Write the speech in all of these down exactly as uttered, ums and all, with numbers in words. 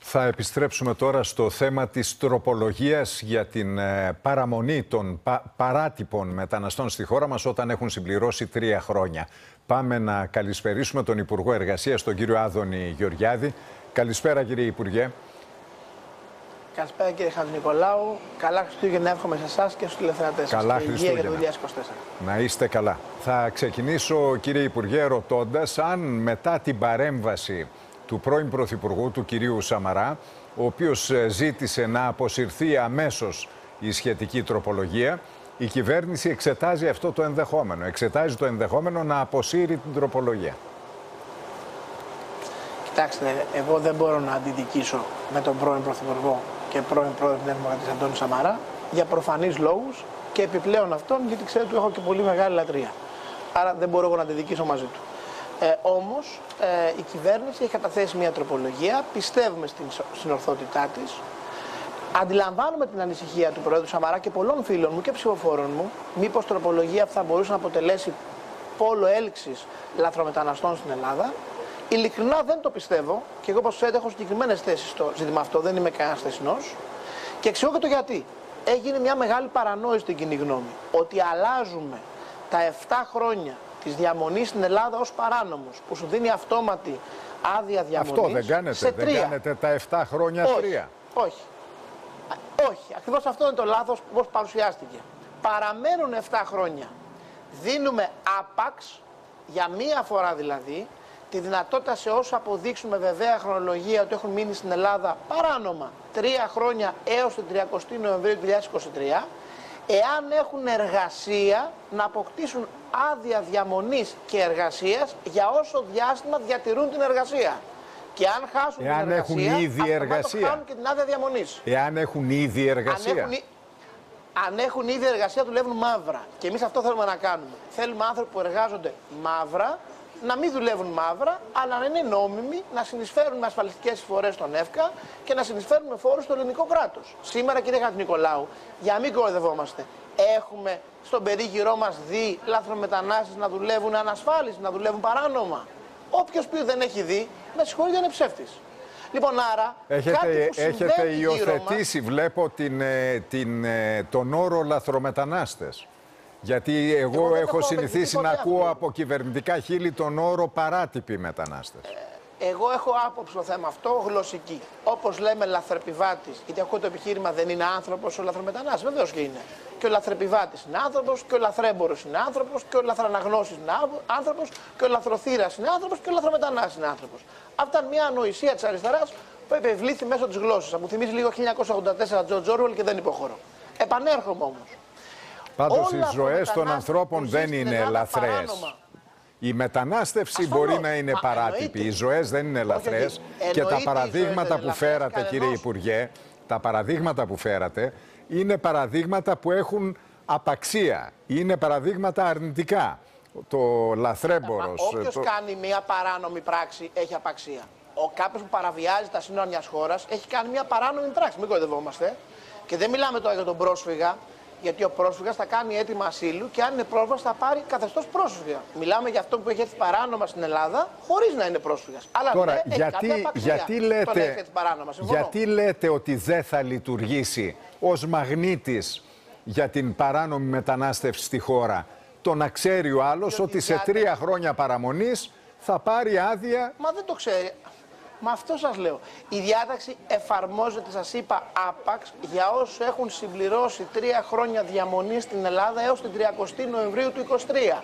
Θα επιστρέψουμε τώρα στο θέμα της τροπολογίας για την ε, παραμονή των πα, παράτυπων μεταναστών στη χώρα μας όταν έχουν συμπληρώσει τρία χρόνια. Πάμε να καλησπερίσουμε τον Υπουργό Εργασίας, τον κύριο Άδωνη Γεωργιάδη. Καλησπέρα κύριε Υπουργέ. Καλησπέρα κύριε Χατζηνικολάου. Καλά Χριστούγεννα εύχομαι σε εσάς και στους τηλεθεατές. Καλά Χριστούγεννα. Για το δύο χιλιάδες είκοσι τέσσερα. Να είστε καλά. Θα ξεκινήσω κύριε Υπουργέ ρωτώντας αν μετά την παρέμβαση του πρώην Πρωθυπουργού, του κυρίου Σαμαρά, ο οποίος ζήτησε να αποσυρθεί αμέσως η σχετική τροπολογία, η κυβέρνηση εξετάζει αυτό το ενδεχόμενο. Εξετάζει το ενδεχόμενο να αποσύρει την τροπολογία. Κοιτάξτε, εγώ δεν μπορώ να αντιδικήσω με τον πρώην Πρωθυπουργό και πρώην Πρόεδρο της Δημοκρατίας Αντώνη Σαμαρά για προφανείς λόγους και επιπλέον αυτόν, γιατί ξέρετε, του έχω και πολύ μεγάλη λατρεία. Άρα δεν μπορώ εγώ να αντιδικήσω μαζί του. Ε, όμως ε, η κυβέρνηση έχει καταθέσει μια τροπολογία, πιστεύουμε στην συνορθότητά της. Αντιλαμβάνουμε την ανησυχία του Προέδρου Σαμαρά και πολλών φίλων μου και ψηφοφόρων μου, μήπως τροπολογία θα μπορούσε να αποτελέσει πόλο έλξης λαθρομεταναστών στην Ελλάδα. Ειλικρινά δεν το πιστεύω και εγώ, όπως ξέρετε, έχω συγκεκριμένες θέσεις στο ζήτημα αυτό, δεν είμαι κανένας θεσινός. Και εξηγώ και το γιατί. Έγινε μια μεγάλη παρανόηση στην κοινή γνώμη ότι αλλάζουμε τα επτά χρόνια της διαμονής στην Ελλάδα ως παράνομος, που σου δίνει αυτόματη άδεια διαμονής. Αυτό δεν κάνετε, σε τρία. δεν κάνετε τα επτά χρόνια όχι, τρία. Όχι, όχι, ακριβώς αυτό είναι το λάθος όπως παρουσιάστηκε. Παραμένουν επτά χρόνια. Δίνουμε άπαξ, για μία φορά δηλαδή, τη δυνατότητα σε όσους αποδείξουμε βεβαία χρονολογία ότι έχουν μείνει στην Ελλάδα παράνομα τρία χρόνια έως την τριαντάτη Νοεμβρίου του δύο χιλιάδες είκοσι τρία, εάν έχουν εργασία, να αποκτήσουν άδεια διαμονής και εργασίας για όσο διάστημα διατηρούν την εργασία. Και αν χάσουν εάν την εργασία, έχουν ήδη εργασία. χάνουν και την άδεια διαμονής. Εάν έχουν ήδη εργασία. Αν έχουν, αν έχουν ήδη εργασία, δουλεύουν μαύρα. Και εμείς αυτό θέλουμε να κάνουμε. Θέλουμε άνθρωποι που εργάζονται μαύρα να μην δουλεύουν μαύρα, αλλά να είναι νόμιμοι, να συνεισφέρουν με ασφαλιστικές εισφορές στον ΕΦΚΑ και να συνεισφέρουν με φόρους στο ελληνικό κράτος. Σήμερα, κύριε Χατζηνικολάου, για να μην κοροϊδευόμαστε, έχουμε στον περίγυρό μας δει λαθρομετανάστες να δουλεύουν ανασφάλιστοι, να δουλεύουν παράνομα. Όποιος πει δεν έχει δει, με συγχωρείτε, είναι ψεύτης. Λοιπόν, άρα, έχετε, κάτι που έχετε υιοθετήσει, μας... βλέπω, την, την, τον όρο λαθρομετανάστες. Γιατί εγώ, εγώ έχω συνηθίσει να ακούω αυτό από κυβερνητικά χείλη τον όρο παράτυποι μετανάστες. Ε, εγώ έχω άποψη στο θέμα αυτό γλωσσική. Όπως λέμε λαθρεπιβάτης, γιατί αυτό το επιχείρημα δεν είναι άνθρωπος ο λαθρομετανάστης, βεβαίως και είναι. Και ο λαθρεπιβάτης είναι άνθρωπος, και ο λαθρέμπορος είναι άνθρωπος, και ο λαθραναγνώσης είναι άνθρωπος, και ο λαθροθύρας είναι άνθρωπος, και ο λαθρομετανάστης είναι άνθρωπος. Αυτά είναι μια ανοησία της αριστεράς που επευλήθη μέσω της γλώσσας. Μου θυμίζει λίγο χίλια εννιακόσια ογδόντα τέσσερα George Orwell και δεν υποχωρώ. Επανέρχομαι όμως. Πάντως οι ζωές των ανθρώπων δεν είναι λαθρές. Η μετανάστευση ασφαλώς μπορεί να είναι παράτυπη. Εννοείται. Οι ζωές δεν είναι λαθρές. Και τα παραδείγματα που φέρατε, κύριε Υπουργέ, τα παραδείγματα που φέρατε είναι παραδείγματα που έχουν απαξία. Είναι παραδείγματα αρνητικά. Το λαθρέμπορος. Όποιος το... κάνει μια παράνομη πράξη έχει απαξία. Ο κάποιος που παραβιάζει τα σύνορα μιας χώρας έχει κάνει μια παράνομη πράξη. Μην κοροϊδευόμαστε. Και δεν μιλάμε τώρα για τον πρόσφυγα. Γιατί ο πρόσφυγας θα κάνει αίτημα ασύλου και αν είναι πρόσφυγας θα πάρει καθεστώς πρόσφυγα. Μιλάμε για αυτό που έχει έρθει παράνομα στην Ελλάδα χωρίς να είναι πρόσφυγας. Αλλά τώρα, ναι, γιατί, έχει γιατί, λέτε, παράνομα, γιατί λέτε ότι δεν θα λειτουργήσει ως μαγνήτης για την παράνομη μετανάστευση στη χώρα? Το να ξέρει ο άλλος διότι ότι σε διάτε... τρία χρόνια παραμονής θα πάρει άδεια. Μα δεν το ξέρει. Μα αυτό σας λέω. Η διάταξη εφαρμόζεται, σας είπα, άπαξ για όσους έχουν συμπληρώσει τρία χρόνια διαμονή στην Ελλάδα έως την τριαντάτη Νοεμβρίου του είκοσι τρία.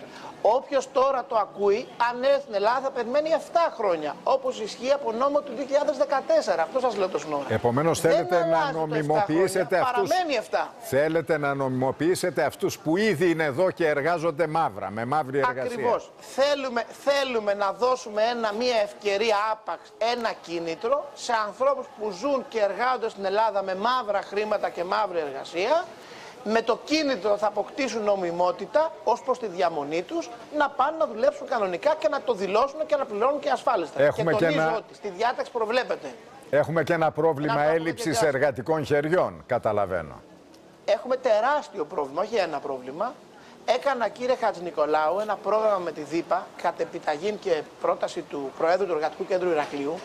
Όποιος τώρα το ακούει, αν έρθει στην Ελλάδα θα περιμένει επτά χρόνια, όπως ισχύει από νόμο του δύο χιλιάδες δεκατέσσερα. Αυτό σας λέω το σύνορα. Επομένως θέλετε να νομιμοποιήσετε αυτούς, θέλετε να νομιμοποιήσετε αυτούς που ήδη είναι εδώ και εργάζονται μαύρα, με μαύρη εργασία. Ακριβώς. Θέλουμε, θέλουμε να δώσουμε ένα, μια ευκαιρία άπαξ, ένα κίνητρο σε ανθρώπους που ζουν και εργάζονται στην Ελλάδα με μαύρα χρήματα και μαύρη εργασία. Με το κίνητρο θα αποκτήσουν νομιμότητα ως προς τη διαμονή τους, να πάνε να δουλέψουν κανονικά και να το δηλώσουν και να πληρώνουν και ασφάλιστα. Έχουμε και τονίζω και ένα... ότι στη διάταξη προβλέπεται. Έχουμε και ένα πρόβλημα ένα έλλειψης εργατικών χεριών, καταλαβαίνω. Έχουμε τεράστιο πρόβλημα, όχι ένα πρόβλημα. Έκανα, κύριε Χατζηνικολάου, ένα πρόγραμμα με τη ΔΥΠΑ, κατ' επιταγή και πρόταση του Προέδρου του Εργατικού Κέντρου Ηρακλείου,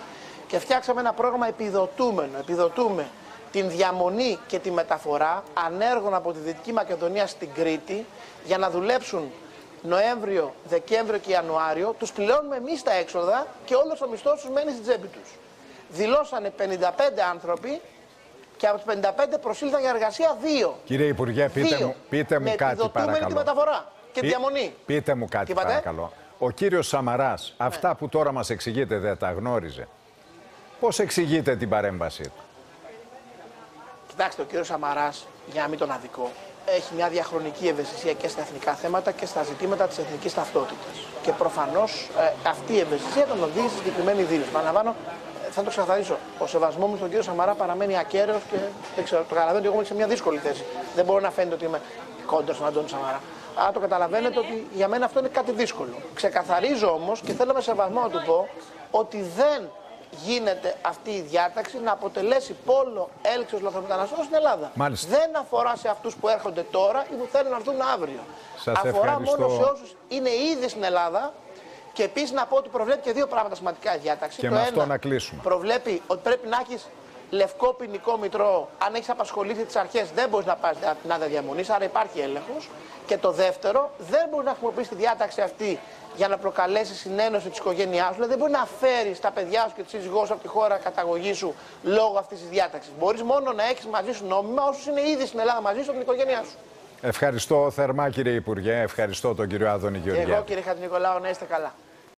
και φτιάξαμε ένα πρόγραμμα επιδοτούμενο. Επιδοτούμε την διαμονή και τη μεταφορά ανέργων από τη Δυτική Μακεδονία στην Κρήτη για να δουλέψουν Νοέμβριο, Δεκέμβριο και Ιανουάριο. Τους πληρώνουμε εμείς τα έξοδα και όλος ο μισθός τους μένει στην τσέπη τους. Δηλώσανε πενήντα πέντε άνθρωποι και από τους πενήντα πέντε προσήλθαν για εργασία δύο. Κύριε Υπουργέ, πείτε δύο. μου, πείτε μου με κάτι παρακαλώ. τη μεταφορά και Πεί, τη διαμονή. Πείτε μου κάτι παρακαλώ. Ο κύριος Σαμαράς, ναι. αυτά που τώρα μας εξηγείτε δεν τα γνώριζε. Πώς εξηγείτε την παρέμβασή του? Κοιτάξτε, ο κύριος Σαμαράς, για να μην τον αδικώ, έχει μια διαχρονική ευαισθησία και στα εθνικά θέματα και στα ζητήματα της εθνικής ταυτότητας. Και προφανώς ε, αυτή η ευαισθησία τον οδήγησε στη συγκεκριμένη δήλωση. Παραλαμβάνω, θα το ξεκαθαρίσω. Ο σεβασμός μου στον κύριο Σαμαρά παραμένει ακέραιος και δεν ξέρω, το καταλαβαίνω ότι εγώ είμαι σε μια δύσκολη θέση. Δεν μπορώ να φαίνεται ότι είμαι κόντρα στον Αντώνη Σαμαρά. Αλλά το καταλαβαίνετε ότι για μένα αυτό είναι κάτι δύσκολο. Ξεκαθαρίζω όμως και θέλω με σεβασμό να του πω ότι δεν γίνεται αυτή η διάταξη να αποτελέσει πόλο έλξεως λαθρομεταναστών στην Ελλάδα. Μάλιστα. Δεν αφορά σε αυτούς που έρχονται τώρα ή που θέλουν να έρθουν αύριο. Σας αφορά ευχαριστώ. μόνο σε όσους είναι ήδη στην Ελλάδα. Και επίσης να πω ότι προβλέπει και δύο πράγματα σημαντικά η διάταξη. Και το με ένα, αυτό να κλείσουμε. Προβλέπει ότι πρέπει να έχεις λευκό ποινικό μητρό. Αν έχεις απασχολήσει τις αρχές, δεν μπορείς να πας την άδεια διαμονής, άρα υπάρχει έλεγχος. Και το δεύτερο, δεν μπορείς να χρησιμοποιήσεις τη διάταξη αυτή για να προκαλέσει συνένωση της οικογένειάς σου. Δηλαδή δεν μπορεί να φέρεις τα παιδιά σου και τη σύζυγό σου από τη χώρα καταγωγής σου λόγω αυτής της διάταξης. Μπορείς μόνο να έχεις μαζί σου νόμιμα όσους είναι ήδη στην Ελλάδα μαζί σου από την οικογένειά σου. Ευχαριστώ θερμά κύριε Υπουργέ, ευχαριστώ τον κύριο Άδωνη Γεωργιάδη. Εγώ κύριε Χατζηνικολάου, να είστε καλά.